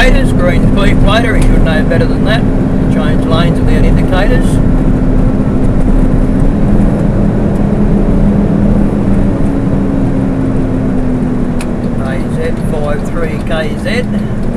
indicators, green speed plater, he should know better than that. Change lanes without indicators. AZ53KZ.